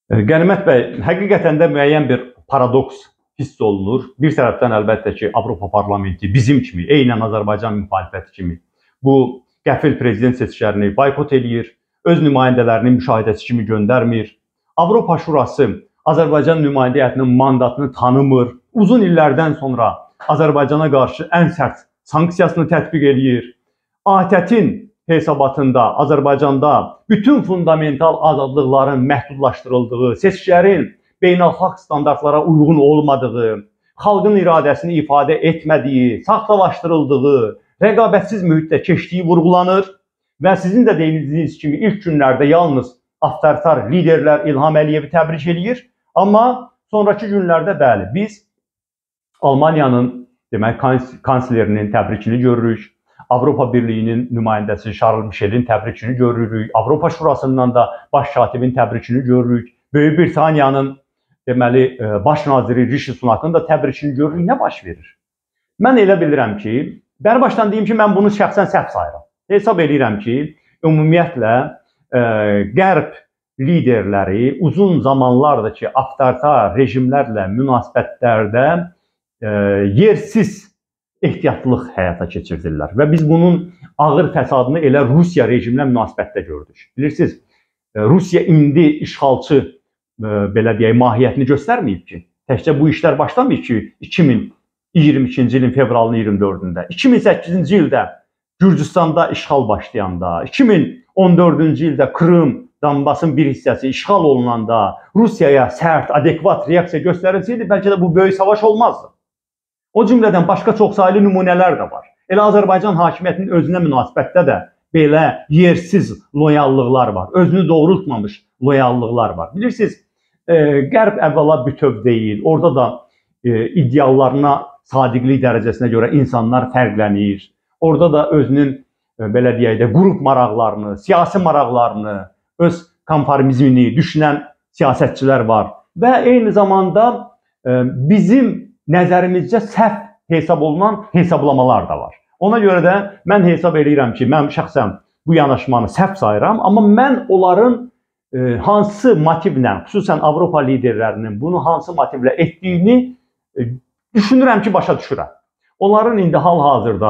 Qənimət bəy, həqiqətən də müəyyən bir paradoks hiss olunur. Bir tərəfdən əlbəttə ki, Avropa Parlamenti bizim kimi, eynən Azərbaycan müxalifəti kimi bu qəfil prezident seçkilərini boykot eləyir, öz nümayəndələrini müşahidəçi kimi göndərmir. Avropa Şurası Azərbaycan nümayəndə heyətinin mandatını tanımır. Uzun illərdən sonra Azərbaycana qarşı ən sərt sanksiyasını tətbiq eləyir. ATƏT-in hesabatında Azərbaycanda bütün fundamental azadlıqların məhdudlaşdırıldığı, seçkilərin beynəlxalq standartlara uyğun olmadığı, xalqın iradəsini ifadə etmədiyi, saxtalaşdırıldığı, rəqabətsiz mühitdə keçdiyi vurğulanır və sizin də dediyiniz kimi ilk günlərdə yalnız avtoritar liderlər İlham Əliyevi təbrik eləyir, amma sonraki günlərdə bəli, biz Almaniyanın kanslerinin təbrikini görürük, Avropa Birliyinin nümayəndəsi Charles Michelin təbrikini görürük, Avropa Şurasından da baş katibin təbrikini görürük, Böyük Britaniyanın baş naziri Rishi Sunakın da təbrikini görürük. Nə baş verir? Mən elə bilirəm ki, başdan deyim ki, mən bunu şəxsən səhv sayıram. Hesab edirəm ki, ümumiyyətlə Qərb liderləri uzun zamanlardır ki, avtoritar rejimlərlə münasibətlərdə yersiz ehtiyatlıq həyata keçirdirlər və biz bunun ağır fəsadını elə Rusiya rejimlə münasibətdə gördük. Bilirsiniz, Rusiya indi işğalçı belə deyək mahiyyətini göstərməyib ki, təkcə bu işlər başlamayıb ki, 2022-ci ilin fevralının 24-də, 2008-ci ildə Gürcüstanda işğal başlayanda, 2014-cü ildə Krım, Donbasın bir hissəsi işğal olunanda Rusiyaya sərt, adekvat reaksiya göstərilsəydi, bəlkə də bu böyük savaş olmazdı. O cümlədən başqa çoxsaylı nümunələr də var. Elə Azərbaycan hakimiyyətinin özünə münasibətdə də belə yersiz loyallıqlar var. Özünü doğrultmamış loyallıqlar var. Bilirsiniz, Qərb əvvəla bütöv deyil. Orada da ideallarına sadiqlik dərəcəsinə görə insanlar fərqlənir. Orada da özünün, belə deyək də, qrup maraqlarını, siyasi maraqlarını, öz konformizmini düşünən siyasətçilər var. Və eyni zamanda bizim nəzərimizcə səhv hesab olunan hesablamalar da var. Ona görə də mən hesab edirəm ki, mən şəxsən bu yanaşmanı səhv sayıram, amma mən onların hansı motivlə, xüsusən Avropa liderlərinin bunu hansı motivlə etdiyini düşünürəm ki, başa düşürəm. Onların indi hal-hazırda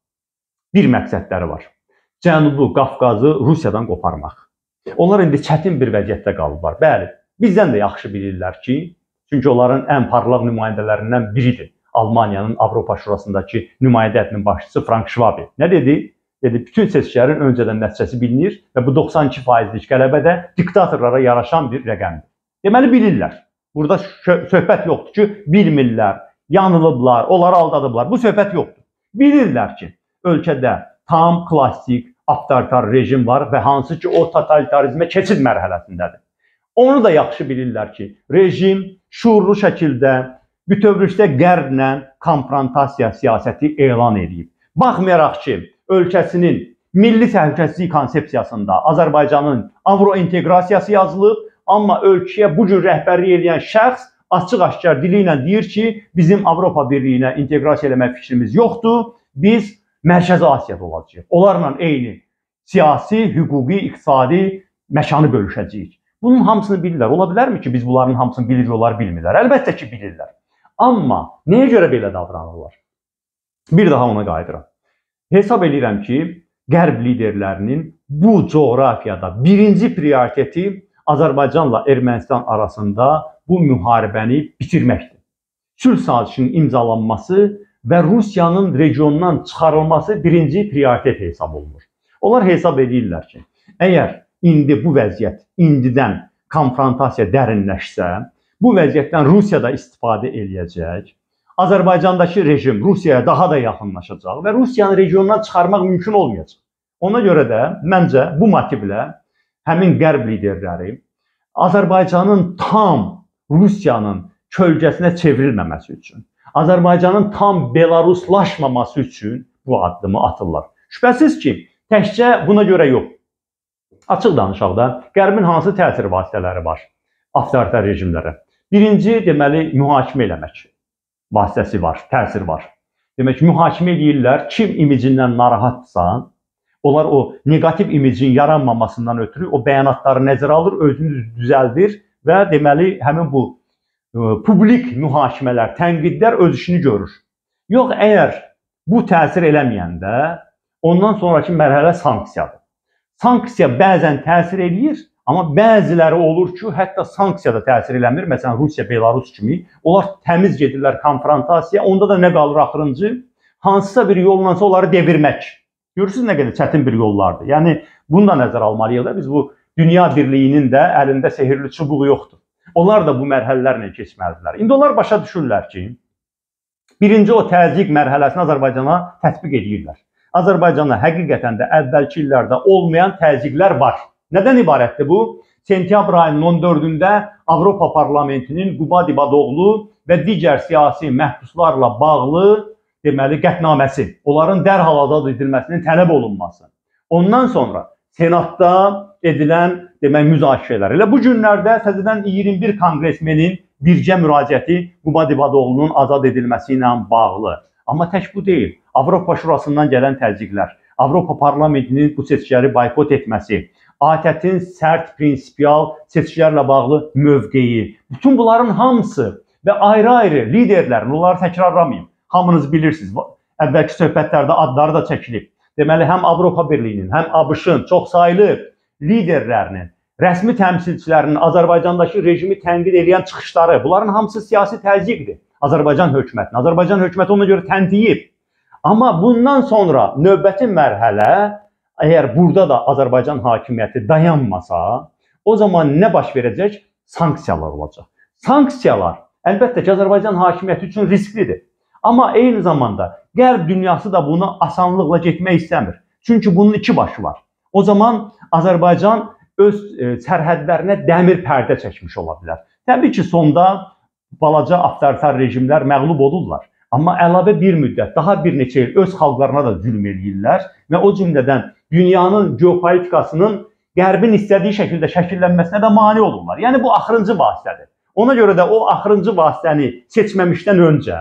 bir məqsədləri var. Cənubi Qafqazı Rusiyadan qoparmaq. Onlar indi çətin bir vəziyyətdə qalıblar. Bəli, bizdən də yaxşı bilirlər ki, çünki onların ən parlaq nümayəndələrindən biridir. Almaniyanın Avropa Şurasındakı nümayəndə heyətinin başçısı Frank Schwabe. Nə dedi? Dedi, bütün seçkilərin öncədən nəticəsi bilinir və bu 92%lik qələbə də diktatorlara yaraşan bir rəqəmdir. Deməli, bilirlər. Burada söhbət yoxdur ki, bilmirlər, yanılıblar, onları aldadıblar. Bu söhbət yoxdur. Bilirlər ki, ölkədə tam klassik avtoritar rejim var və hansı ki, o totalitarizmə keçid mərhələsindədir. Onu da yaxşı bilirlər ki, rejim şuurlu şəkildə bütövlükdə Qərblə konfrontasiya siyasəti elan edib. Baxmayaraq ki, ölkəsinin milli təhlükəsizlik konsepsiyasında Azərbaycanın avrointeqrasiyası yazılıb, amma ölkəyə bu cür rəhbərlik edən şəxs açıq-aşkar dili ilə deyir ki, bizim Avropa Birliyinə inteqrasiya eləmək fikrimiz yoxdur, biz Mərkəzi Asiyada olacağıq. Onlarla eyni siyasi, hüquqi, iqtisadi məkanı bölüşəcəyik. Bunun hamısını bilirlər. Ola bilərmi ki, biz bunların hamısını bilir, onlar bilmirlər? Əlbəttə ki, bilirlər. Amma nəyə görə belə davranırlar? Bir daha ona qayıdıram. Hesab edirəm ki, Qərb liderlərinin bu coğrafiyada birinci prioriteti Azərbaycanla Ermənistan arasında bu müharibəni bitirməkdir. Sülh sazişinin imzalanması və Rusiyanın regionundan çıxarılması birinci prioritet hesab olunur. Onlar hesab edirlər ki, əgər indi bu vəziyyət indidən konfrontasiya dərinləşsə, bu vəziyyətdən Rusiya da istifadə eləyəcək. Azərbaycandakı rejim Rusiyaya daha da yaxınlaşacaq və Rusiyanı regionundan çıxarmaq mümkün olmayacaq. Ona görə də məncə bu motivlə həmin Qərb liderləri Azərbaycanın tam Rusiyanın kölgəsinə çevrilməməsi üçün, Azərbaycanın tam Belaruslaşmaması üçün bu addımı atırlar. Şübhəsiz ki, təkcə buna görə yox. Açıq danışaq da, Qərbin hansı təsir vasitələri var avtoritar rejimlərə? Birinci, deməli, mühakimə eləmək vasitəsi var, təsir var. Demək, mühakimə edirlər, kim imicindən narahatsa, onlar o negativ imicin yaranmamasından ötürü o bəyanatları nəzərə alır, özünü düzəldir və deməli həmin bu publik mühakimələr, tənqidlər öz işini görür. Yox, əgər bu təsir eləməyəndə ondan sonraki mərhələ sanksiyadır. Sanksiya bəzən təsir eləyir, amma bəziləri olur ki, hətta sanksiya da təsir eləmir. Məsələn, Rusiya, Belarus kimi. Onlar təmiz gedirlər konfrontasiya. Onda da nə qalır axırıncı? Hansısa bir yollansa onları devirmək. Görürsünüz nə qədər çətin bir yollardır. Yəni, bunu da nəzərə almalıyıq da. Biz bu dünya birliyinin də əlində sehirli çubuğu yoxdur. Onlar da bu mərhələlərlə keçməlidirlər. İndi onlar başa düşürlər ki, birinci o təzyiq mərhələsini Azərbaycana tətbiq edirlər. Azərbaycana həqiqətən də əvvəlki illərdə olmayan təzyiqlər var. Nədən ibarətdir bu? Sentyabr ayının 14-də Avropa Parlamentinin Quba Dibadoğlu və digər siyasi məhbuslarla bağlı deməli qətnaməsi, onların dərhal azad edilməsinin tələb olunması. Ondan sonra Senatda edilən müzakirələr. Elə bu günlərdə təzədən 21 kongresmenin bircə müraciəti Quba Dibadoğlu'nun azad edilməsi ilə bağlı. Amma tək bu deyil. Avropa Şurasından gələn təzyiqlər, Avropa Parlamentinin bu seçkiləri boykot etməsi, ATƏT-in sərt prinsipial seçkilərlə bağlı mövqeyi, bütün bunların hamısı və ayrı-ayrı liderlərin, onları təkrarlamayım, hamınız bilirsiniz, əvvəlki söhbətlərdə adları da çəkilib. Deməli, həm Avropa Birliyinin, həm ABŞ-ın çoxsaylı liderlərinin, rəsmi təmsilçilərinin Azərbaycandakı rejimi tənqid edən çıxışları, bunların hamısı siyasi təzyiqdir Azərbaycan hökumətinə. Azərbaycan hökuməti ona görə tənqid. Amma bundan sonra növbəti mərhələ, əgər burada da Azərbaycan hakimiyyəti dayanmasa, o zaman nə baş verəcək? Sanksiyalar olacaq. Sanksiyalar əlbəttə ki, Azərbaycan hakimiyyəti üçün risklidir. Amma eyni zamanda Qərb dünyası da bunu asanlıqla getmək istəmir. Çünki bunun iki başı var. O zaman Azərbaycan öz sərhədlərinə dəmir pərdə çəkmiş ola bilər. Təbii ki, sonda balaca avtoritar rejimlər məğlub olurlar. Amma əlavə bir müddət, daha bir neçə il öz xalqlarına da zülm eləyirlər və o cümlədən dünyanın geopolitikasının Qərbin istədiyi şəkildə şəkillənməsinə də mane olurlar. Yəni, bu axırıncı vasitədir. Ona görə də o axırıncı vasitəni seçməmişdən öncə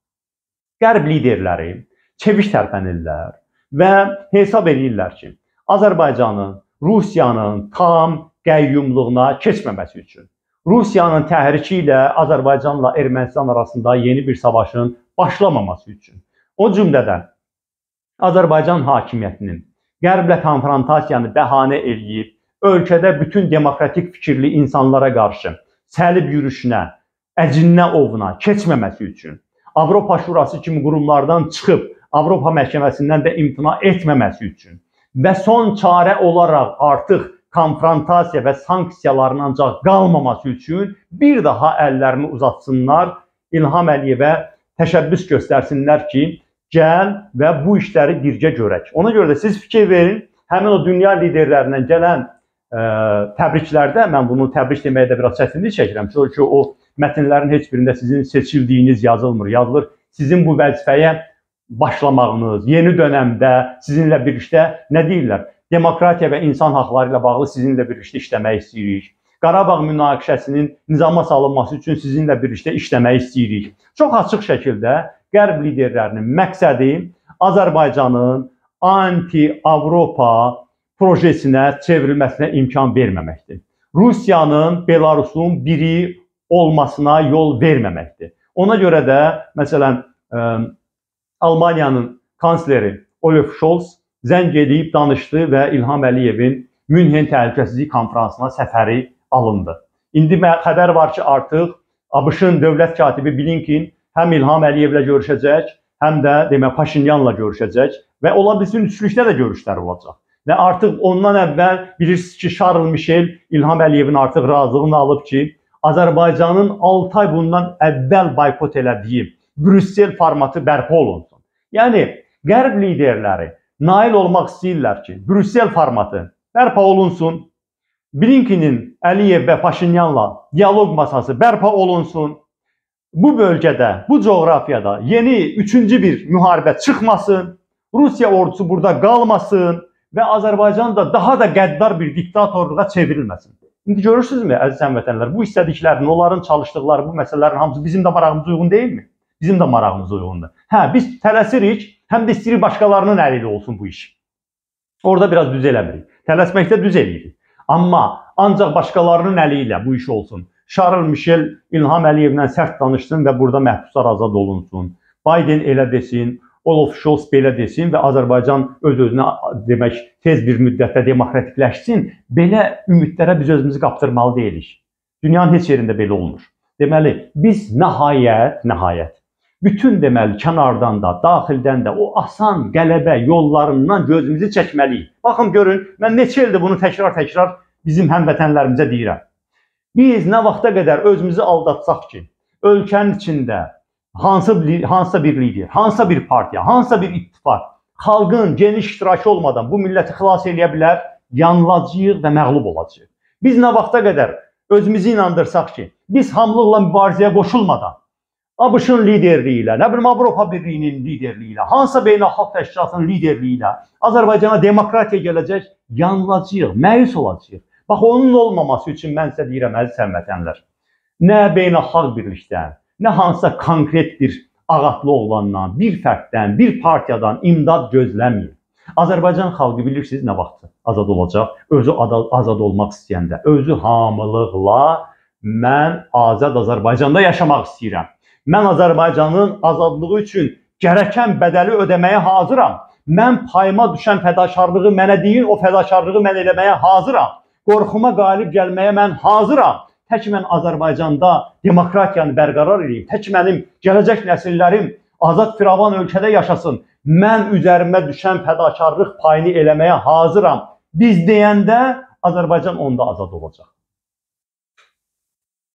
Qərb liderləri çeviş tərpənirlər və hesab edirlər ki, Azərbaycanın, Rusiyanın tam qəyyumluğuna keçməməsi üçün, Rusiyanın təhriki ilə Azərbaycanla Ermənistan arasında yeni bir savaşın başlamaması üçün, o cümlədən Azərbaycan hakimiyyətinin Qərblə konfrontasiyanı bəhanə eləyib, ölkədə bütün demokratik fikirli insanlara qarşı səlib yürüşünə, əcinnə ovuna keçməməsi üçün, Avropa Şurası kimi qurumlardan çıxıb Avropa məhkəməsindən də imtina etməməsi üçün və son çarə olaraq artıq konfrontasiya və sanksiyaların ancaq qalmaması üçün bir daha əllərini uzatsınlar, İlham Əliyevə təşəbbüs göstərsinlər ki, gəl və bu işləri birgə görək. Ona görə də siz fikir verin, həmin o dünya liderlərindən gələn təbriklərdə, mən bunu təbrik deməyə də biraz çətinlik çəkirəm. Çünki o mətnlərin heç birində sizin seçildiyiniz yazılmır, yazılır. Sizin bu vəzifəyə başlamağınız, yeni dönəmdə sizinlə birlikdə nə deyirlər? Demokratiya və insan haqları ilə bağlı sizinlə birlikdə işləmək istəyirik. Qarabağ münaqişəsinin nizama salınması üçün sizinlə birlikdə işləmək istəyirik. Çox açıq şəkildə Qərb liderlərinin məqsədi Azərbaycanın anti-Avropa projesinə çevrilməsinə imkan verməməkdir. Rusiyanın, Belarusun biri olmasına yol verməməkdir. Ona görə də, məsələn, Almaniyanın kansleri Olaf Scholz zəng edib danışdı və İlham Əliyevin Münhen Təhlükəsizlik Konfransına səfəri alındı. İndi xəbər var ki, artıq ABŞ-ın dövlət katibi Blinken həm İlham Əliyevlə görüşəcək, həm də Paşinyanla görüşəcək və ola bilsin üçlükdə də görüşlər olacaq. Və artıq ondan əvvəl bilirsiniz ki, Charles Michel İlham Əliyevin artıq razılığını alıb ki, Azərbaycanın 6 ay bundan əvvəl boykot elədiyi Brüssel formatı bərpa olunsun. Yəni, Qərb liderləri nail olmaq istəyirlər ki, Brüssel formatı bərpa olunsun, Blinkenin Əliyev və Paşinyanla dialoq masası bərpa olunsun, bu bölgədə, bu coğrafiyada yeni üçüncü bir müharibə çıxmasın, Rusiya ordusu burada qalmasın və Azərbaycan da daha da qəddar bir diktatorluğa çevrilməsin. İndi görürsünüzmü, əziz həmvətənlər, bu istədiklərin, onların çalışdıqları bu məsələlərin hamısı bizim də marağımıza uyğun deyilmi? Bizim də marağımıza uyğundur. Hə, biz tələsirik, həm də istəyirik başqalarının əli ilə olsun bu iş. Orada biraz düz eləmirik. Tələsməkdə düz eləyirik. Amma ancaq başqalarının əli ilə bu iş olsun. Şarl Mişel İlham Əliyevlə sərt danışsın və burada məhbuslar azad olunsun. Biden elə desin, Olaf Scholz belə desin və Azərbaycan öz-özünə demək tez bir müddətdə demokratikləşsin. Belə ümidlərə biz özümüzü qaptırmalı deyilik. Dünyanın heç yerində belə olmur. Deməli, biz nəhayət bütün deməli kənardan da, daxildən də o asan qələbə yollarından gözümüzü çəkməliyik. Baxın görün, mən neçə ildir bunu təkrar bizim həmvətənlərimizə deyirəm. Biz nə vaxta qədər özümüzü aldatsaq ki, ölkənin içində hansısa bir lider, hansısa bir partiya, hansısa bir ittifaq, xalqın geniş iştirakı olmadan bu milləti xilas edə bilər, yanılacağıq və məğlub olacağıq. Biz nə vaxta qədər özümüzü inandırsaq ki, biz hamılıqla mübarizəyə qoşulmadan, ABŞ-ın liderliyi ilə, nə bilim Avropa Birliyinin liderliyi ilə, hansısa beynəlxalq təşkilatının liderliyi ilə Azərbaycana demokratiya gələcək, yanılacağıq, məyus olacağıq. Bax, onun olmaması üçün mən sizə deyirəm, əziz həmvətənlər, nə beynəlxalq birlikdən, nə hansısa konkret bir ağatlı oğlandan, bir fərddən, bir partiyadan imdad gözləməyin. Azərbaycan xalqı bilirsiniz nə vaxt azad olacaq? Özü azad olmaq istəyəndə, özü hamılıqla mən azad Azərbaycanda yaşamaq istəyirəm. Mən Azərbaycanın azadlığı üçün gərəkən bədəli ödəməyə hazıram. Mən payıma düşən fədakarlığı mənə deyin, o fədakarlığı mən eləməyə hazıram. Qorxuma qalib gəlməyə mən hazıram. Tək mən Azərbaycanda demokratiyanı bərqərar edeyim. Tək mənim gələcək nəsillərim azad firavan ölkədə yaşasın. Mən üzərimə düşən fədakarlıq payını eləməyə hazıram. Biz deyəndə Azərbaycan onda azad olacaq.